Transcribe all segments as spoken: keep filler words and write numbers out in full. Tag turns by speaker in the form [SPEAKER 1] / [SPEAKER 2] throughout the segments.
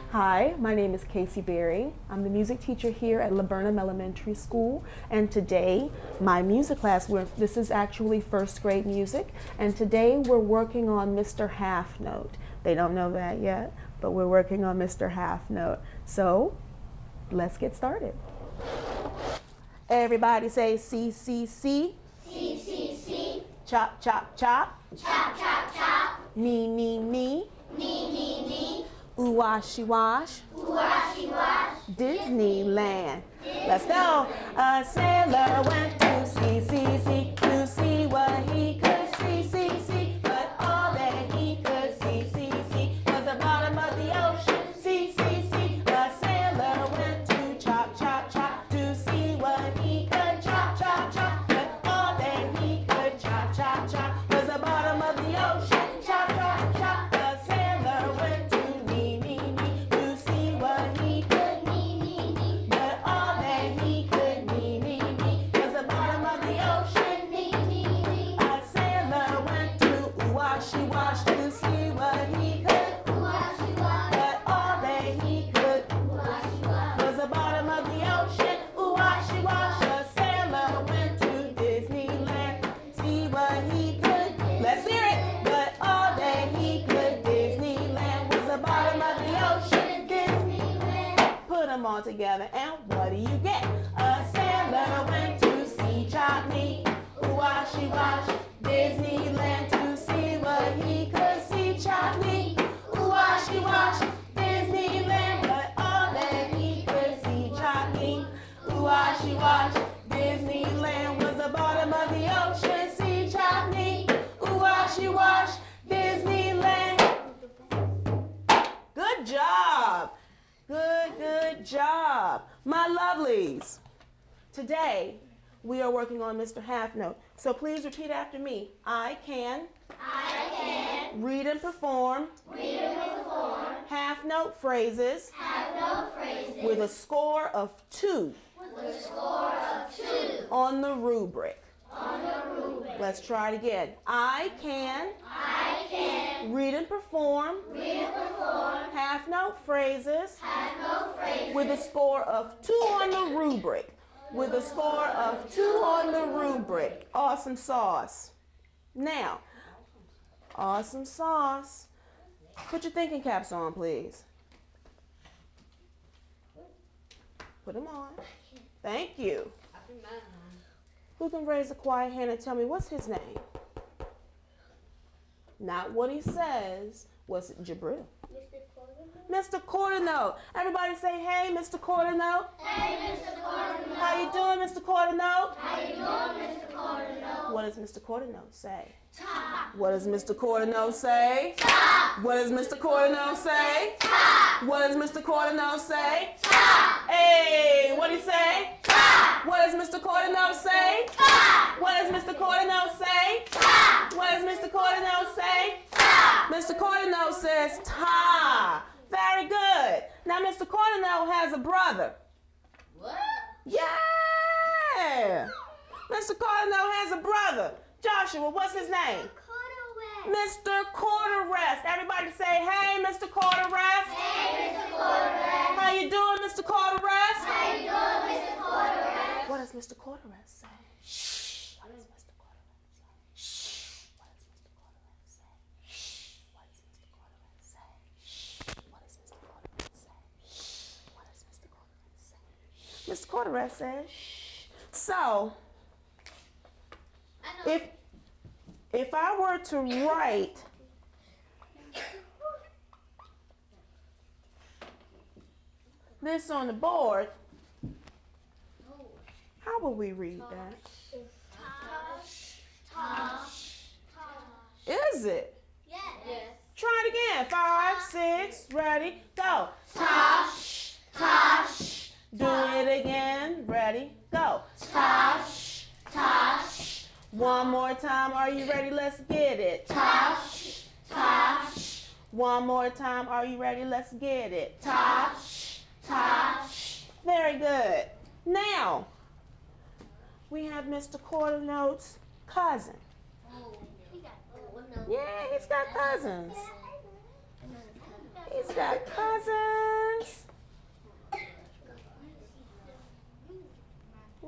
[SPEAKER 1] Hi, my name is Casey Berry. I'm the music teacher here at Laburnum Elementary School, and today my music class, we're, this is actually first grade music, and today we're working on Mister Half Note. They don't know that yet, but we're working on Mister Half Note. So let's get started. Everybody say C, C, C.
[SPEAKER 2] C, C, C.
[SPEAKER 1] Chop, chop, chop.
[SPEAKER 2] Chop, chop, chop.
[SPEAKER 1] Me, me, me.
[SPEAKER 2] Me, me, me.
[SPEAKER 1] Ooh, washy, wash.
[SPEAKER 2] Ooh, washy, wash.
[SPEAKER 1] Disneyland. Let's go. A sailor went to sea, sea, sea, to see what he could see, see, see. But all that he could see, see, see, was the bottom of the ocean. See, see, see. A sailor went to chop, chop, chop, to see what he could chop, chop, chop. But all that he could chop, chop, chop, was the bottom of the ocean. Chop, chop, chop. A sailor went to all together, and what do you get? A sailor went to see chop meat, washy wash, Disneyland to see what he could see chop meat, washy wash, Disneyland, but all that he could see chop meat, washy wash, Disneyland was the bottom of the ocean. See chop meat, washy wash, Disneyland. Good job. Good, good job. My lovelies, today we are working on Mister Half Note. So please repeat after me. I can,
[SPEAKER 2] I can
[SPEAKER 1] read and perform,
[SPEAKER 2] read and perform
[SPEAKER 1] half note phrases,
[SPEAKER 2] half note phrases
[SPEAKER 1] with a score of two,
[SPEAKER 2] with a score of two
[SPEAKER 1] on the rubric.
[SPEAKER 2] on the rubric.
[SPEAKER 1] Let's try it again. I can,
[SPEAKER 2] I can
[SPEAKER 1] read and perform,
[SPEAKER 2] read and perform
[SPEAKER 1] half note phrases,
[SPEAKER 2] half note phrases
[SPEAKER 1] with a score of two on the rubric. With a score of two on the rubric. Awesome sauce. Now, awesome sauce. Put your thinking caps on, please. Put them on. Thank you. Who can raise a quiet hand and tell me what's his name? Not what he says. What's it, Jabril? Mister Quarternote. Everybody say, hey, Mister Quarternote.
[SPEAKER 2] Hey, Mister Quarternote.
[SPEAKER 1] How you doing, Mister Quarternote?
[SPEAKER 2] How you doing, Mister Quarternote?
[SPEAKER 1] What does Mister Quarternote say?
[SPEAKER 2] Top.
[SPEAKER 1] What does Mister Quarternote say?
[SPEAKER 2] Top.
[SPEAKER 1] What does Mister Quarternote say?
[SPEAKER 2] Top.
[SPEAKER 1] What does Mister Quarternote say?
[SPEAKER 2] Top.
[SPEAKER 1] Hey, what do you say?
[SPEAKER 2] Top.
[SPEAKER 1] What does Mister Quarternote say?
[SPEAKER 2] Top.
[SPEAKER 1] What does Mister Quarternote say?
[SPEAKER 2] Top.
[SPEAKER 1] What does Mister Quarternote say?
[SPEAKER 2] Top.
[SPEAKER 1] Mister Quarternote says ta. Very good. Now Mister Quarternote has a brother.
[SPEAKER 2] What?
[SPEAKER 1] Yeah. Mister Quarternote has a brother. Joshua, what's his name? Mister Quarterrest. Everybody say, hey, Mister Quarterrest.
[SPEAKER 2] Hey, Mister Quarterrest.
[SPEAKER 1] How you doing, Mister Quarterrest?
[SPEAKER 2] How you doing, Mister Quarterrest?
[SPEAKER 1] What does Mister Quarterrest say? Shh. What does Mister Quarterrest say? Shh. What does Mister Quarterrest say? Shh. What does Mister Quarterrest say? Shh. What does Mister Quarterrest say? Shh. What does Mister Quarterrest say? Mister Quarterrest says, shh. So, if if I were to write this on the board, how would we read that?
[SPEAKER 2] Tosh. Tosh.
[SPEAKER 1] Is it?
[SPEAKER 2] Yes.
[SPEAKER 1] Try it again. Five, six, ready, go.
[SPEAKER 2] Tosh. Tosh.
[SPEAKER 1] Do it again. Ready, go.
[SPEAKER 2] Tosh. Tosh.
[SPEAKER 1] One more time. Are you ready? Let's get it.
[SPEAKER 2] Tosh. Tosh.
[SPEAKER 1] One more time. Are you ready? Let's get it.
[SPEAKER 2] Tosh. Tosh.
[SPEAKER 1] Very good. Now, we have Mister Quarternote's cousin. Yeah, he's got cousins. He's got cousins.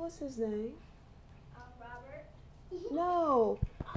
[SPEAKER 1] What's his name?
[SPEAKER 2] Um, Robert.
[SPEAKER 1] No.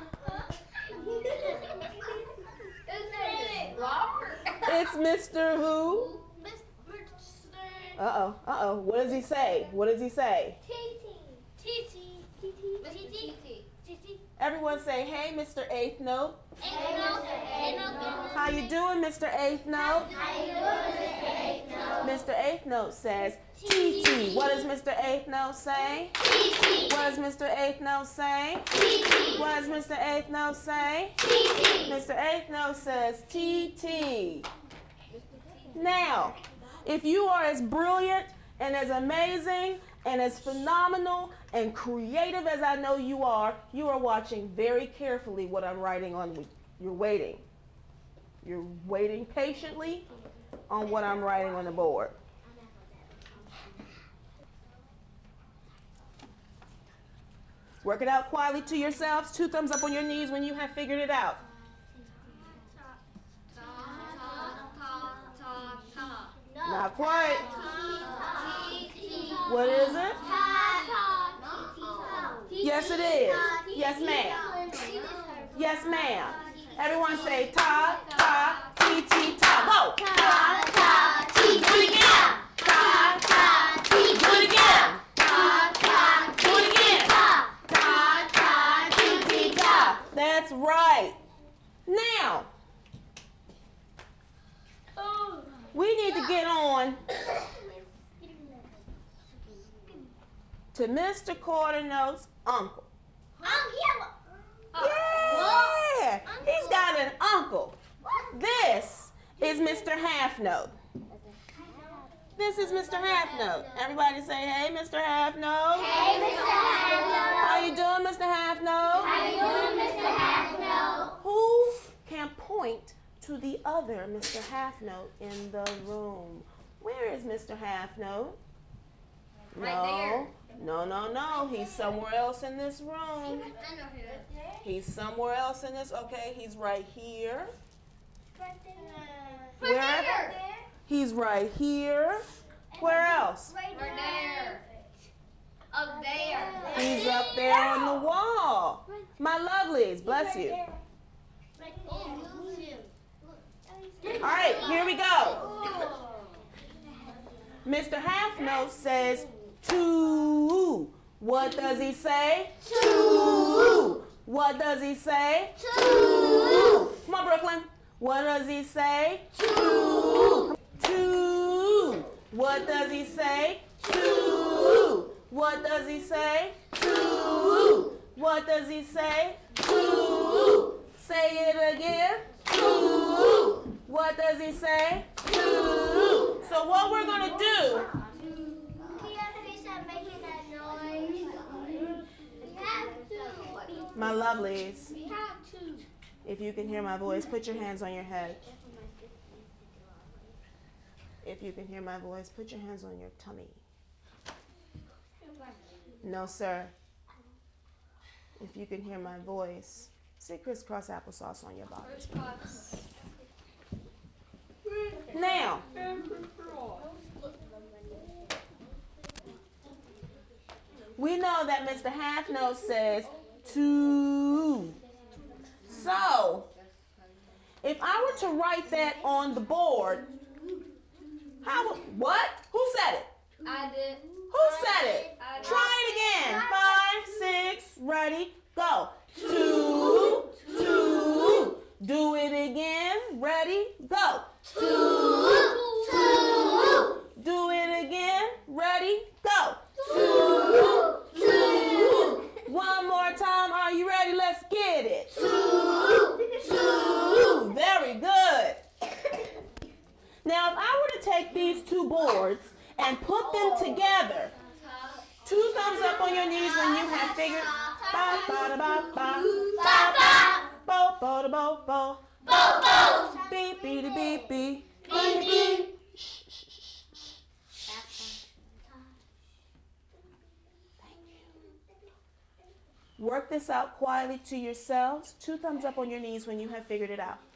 [SPEAKER 2] His name is Robert.
[SPEAKER 1] It's Mister Who?
[SPEAKER 2] Mister
[SPEAKER 1] Uh-oh, uh-oh. What does he say? What does he say?
[SPEAKER 2] T-T. T-T. T-T. T-T. T-T.
[SPEAKER 1] Everyone say, hey, Mister Eighth Note.
[SPEAKER 2] Eighth note. Eighth note.
[SPEAKER 1] How you doing, Mister Eighth Note?
[SPEAKER 2] How you doing, Mister Eighth Note?
[SPEAKER 1] Mister Eighth Note says, T T. What does Mister Eighth Note say?
[SPEAKER 2] T-T.
[SPEAKER 1] What does Mister Eighth Note say?
[SPEAKER 2] T-T.
[SPEAKER 1] What does Mister Eighth Note say?
[SPEAKER 2] T-T.
[SPEAKER 1] Mister Eighth Note says T T. Now, if you are as brilliant and as amazing and as phenomenal and creative as I know you are, you are watching very carefully what I'm writing on. You're waiting. You're waiting patiently on what I'm writing on the board. Work it out quietly to yourselves. Two thumbs up on your knees when you have figured it out. Not quite. What is it? Yes, it is. Yes, ma'am. Yes, ma'am. Everyone say ta, ta, ti, ti, ta. Go. Ta, ta, ti, ti, ta. Ta, ta, ti, ti, ta. Ta, ta, do it again. Ta, ta, ti, ti, ta. That's right. Now, we need to get on to Mister Quarternote's uncle. Yeah, he's got an uncle. This is Mister Half Note. This is Mister Half Note. Everybody say, hey, Mister Half Note.
[SPEAKER 2] Hey, Mister Half Note.
[SPEAKER 1] How you doing, Mister Half Note?
[SPEAKER 2] How you doing, Mister Half Note?
[SPEAKER 1] Who can point to the other Mister Half Note in the room? Where is Mister Half Note?
[SPEAKER 2] Right
[SPEAKER 1] No,
[SPEAKER 2] there.
[SPEAKER 1] no, no, no. He's somewhere else in this room. He's somewhere else in this. Okay, he's right here. Where? He's right here. Where else?
[SPEAKER 2] Right there. Up there.
[SPEAKER 1] He's up there on the wall. My lovelies, bless you. All right, here we go. Mister Half Note says two. What does he say? Two. What does he say?
[SPEAKER 2] Two.
[SPEAKER 1] Come on, Brooklyn. What does he say? Two. Two. What does he say? Two. What does he say? Two. What does he say? Two. Say it again. Two. What does he say? Two. So what we're going to do, my lovelies, if you can hear my voice, put your hands on your head. If you can hear my voice, put your hands on your tummy. No, sir. If you can hear my voice, say crisscross applesauce on your body. Now, we know that Mister Half Note says two. So, if I were to write that on the board, how, what? Who said it?
[SPEAKER 2] I did.
[SPEAKER 1] Who said it?
[SPEAKER 2] I did.
[SPEAKER 1] Try it again. Five, six, ready, go. Two, two. Do it again. Ready, go.
[SPEAKER 2] Two, two.
[SPEAKER 1] Do it again. Ready, go.
[SPEAKER 2] Two, two.
[SPEAKER 1] One more time. Are you ready? Let's get it.
[SPEAKER 2] Two, two.
[SPEAKER 1] Very good. Now, if I were to take these two boards and put them together, two thumbs up on your knees when you have figured. Ba ba da ba ba.
[SPEAKER 2] Ba ba.
[SPEAKER 1] Bo bo da bo bo.
[SPEAKER 2] Bo bo.
[SPEAKER 1] Beep beep beep beep.
[SPEAKER 2] Beep beep.
[SPEAKER 1] Shh shh shh shh. Work this out quietly to yourselves. Two thumbs up on your knees when you have figured it out.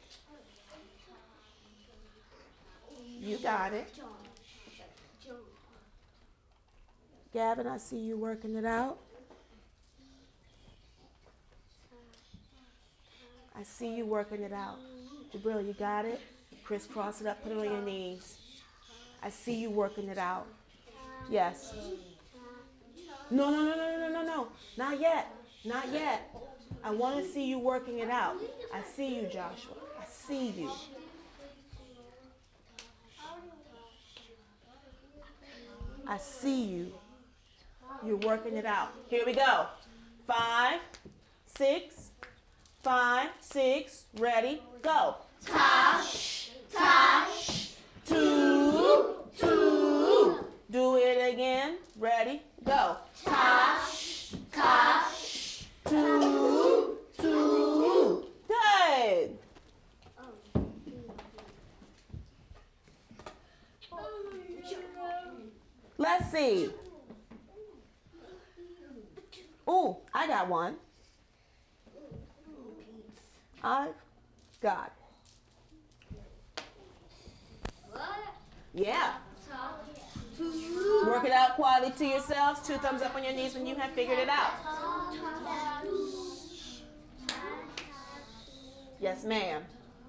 [SPEAKER 1] You got it. Gavin, I see you working it out. I see you working it out. Jabril, you got it? Crisscross it up, put it on your knees. I see you working it out. Yes. No, no, no, no, no, no, no. Not yet. Not yet. I want to see you working it out. I see you, Joshua. I see you. I see you. You're working it out. Here we go. Five, six, five, six, ready, go.
[SPEAKER 2] Tosh, tosh,
[SPEAKER 1] Two, two. Do it again. Ready, go.
[SPEAKER 2] tosh, tosh,
[SPEAKER 1] Two, two. Good. Let's see. Ooh, I got one. I've got. Yeah. Work it out quietly to yourselves. Two thumbs up on your knees when you have figured it out. Yes, ma'am.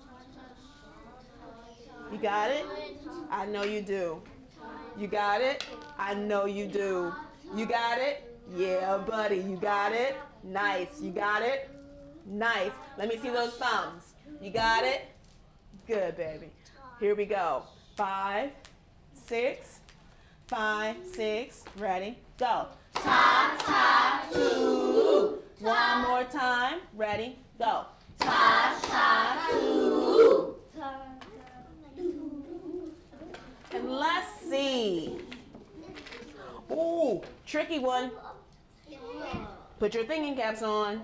[SPEAKER 1] You got it? I know you do. You got it? I know you do. You got it? Yeah, buddy. You got it? Nice. You got it? Nice. Let me see those thumbs. You got it? Good, baby. Here we go. Five, six, five, six. Ready? Go.
[SPEAKER 2] ta, ta,
[SPEAKER 1] Two. One more time. Ready? Go.
[SPEAKER 2] ta, ta, two.
[SPEAKER 1] And let's see. Ooh, tricky one. Put your thinking caps on.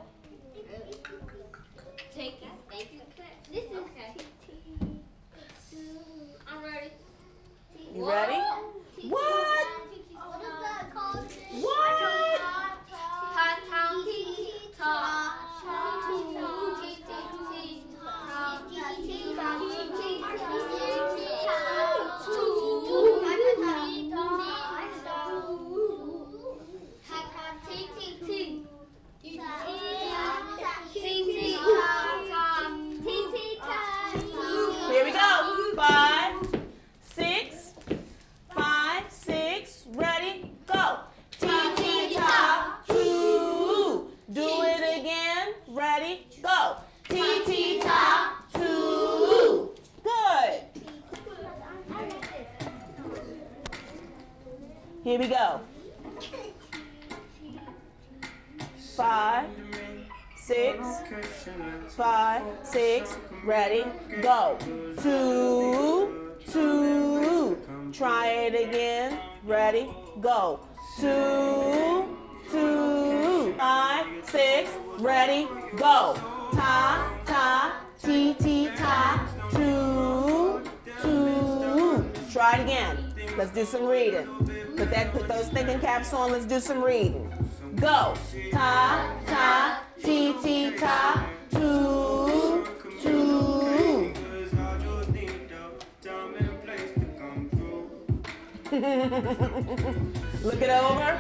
[SPEAKER 2] Take it. Thank you. This is okay. I'm ready.
[SPEAKER 1] You ready? What? What?
[SPEAKER 2] Ta, ta, ti, ta, ta, ti, ti, ti, ta, ti, ti, ta, ti, ti, ta, two.
[SPEAKER 1] Here we go. Five, six, five, six. Ready? Go. Ti, ti, ta, two. Do it again. Ready? Go. Ti, ti, ta, two. Good. Here we go. Five, six, five, six, ready, go. Two, two, try it again, ready, go. Two, two, five, six, ready, go. Ta, ta, ti, ti, ta, two, two. Try it again. Let's do some reading. Put that, put those thinking caps on, let's do some reading. Go. Ta, ta, ti, ti, ta, two, two. Look it over.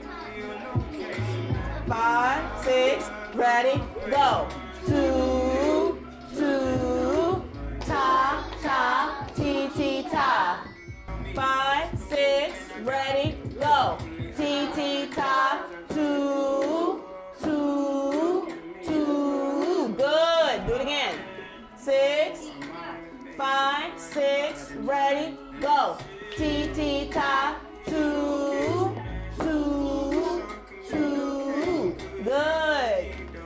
[SPEAKER 1] Five, six, ready, go. Two, two, ta, ta, ti, ti, ta. Five, six, ready, go. Ti, ti, ta, two, two, two. Good. Do it again. Six, five, six, ready, go. Ti, ti, ta, two, two, two. Good.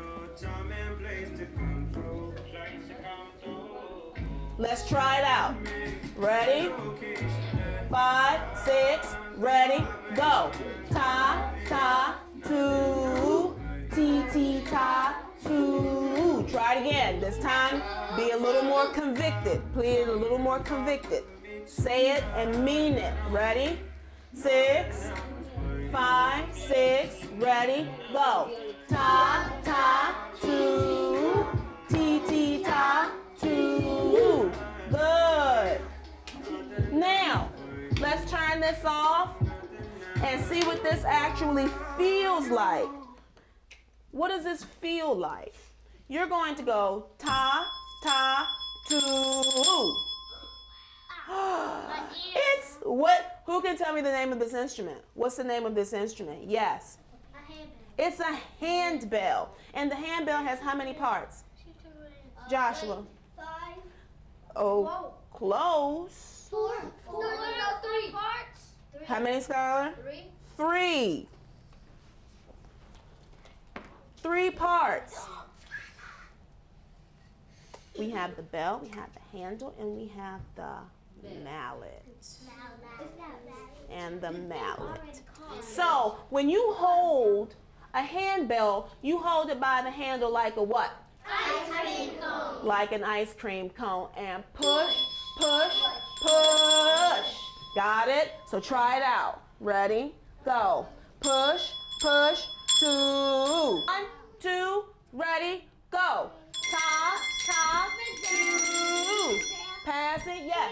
[SPEAKER 1] Let's try it out. Ready? Five, six, ready, go. Ta, ta, two, ti, ti, ta, two. Try it again. This time, be a little more convicted. Please, a little more convicted. Say it and mean it. Ready? Six, five, six, ready, go. Ta, ta, two, ti, ti, ta, two. Good. Now, let's turn this off and see what this actually feels like. What does this feel like? You're going to go ta, ta, two. It's what? Who can tell me the name of this instrument? What's the name of this instrument? Yes.
[SPEAKER 2] A handbell.
[SPEAKER 1] It's a handbell. And the handbell has how many parts? Joshua.
[SPEAKER 2] Five.
[SPEAKER 1] Oh, close.
[SPEAKER 2] Four. Four. No, no, no, three parts. Three.
[SPEAKER 1] How many, Skylar?
[SPEAKER 2] Three.
[SPEAKER 1] Three. Three parts. We have the bell, we have the handle, and we have the mallet. And the mallet. So when you hold a handbell, you hold it by the handle like a what?
[SPEAKER 2] Ice cream cone.
[SPEAKER 1] Like an ice cream cone. And push, push, push. Got it? So try it out. Ready? Go. Push, push, two. One, two, ready, go. Ta, ta, two. Pass it, yes.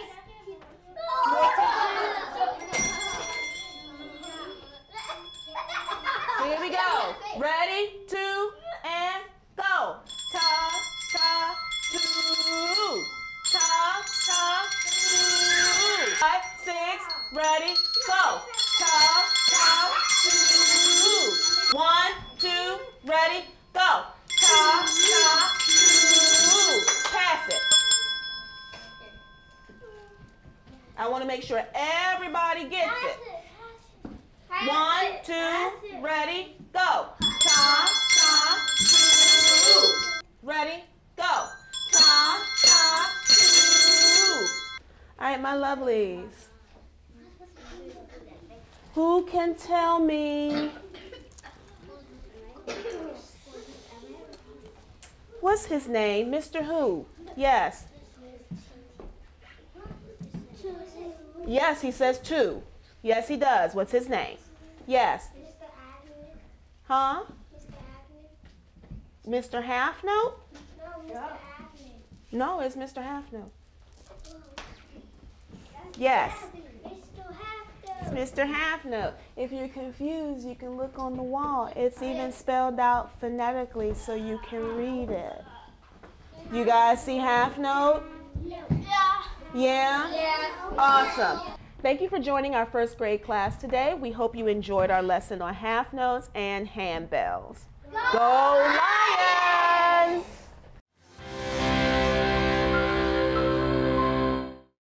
[SPEAKER 1] Here we go. Ready, two, and go. Ta, ta, two. Ta, ta, two. Five, six, ready, go. Ta, ta, two. One, two, ready, go. Ta, ta, two. Pass it. I want to make sure everybody gets it. One, two, ready, go. Ta, ta, two. Ready, go. Ta, ta, two. All right, my lovelies. Who can tell me what's his name? Mister Who? Yes. Yes, he says two. Yes, he does. What's his name? Yes.
[SPEAKER 2] Mister Agnew.
[SPEAKER 1] Huh?
[SPEAKER 2] Mister Agnew.
[SPEAKER 1] Mister Half Note?
[SPEAKER 2] No, Mister Agnew.
[SPEAKER 1] No, it's Mister Half Note. Yes.
[SPEAKER 2] Mister Half
[SPEAKER 1] It's Mister Half Note. If you're confused, you can look on the wall. It's even spelled out phonetically so you can read it. You guys see Half Note?
[SPEAKER 2] Yeah.
[SPEAKER 1] Yeah?
[SPEAKER 2] Yeah.
[SPEAKER 1] Awesome. Thank you for joining our first grade class today. We hope you enjoyed our lesson on half notes and handbells. Go Lions!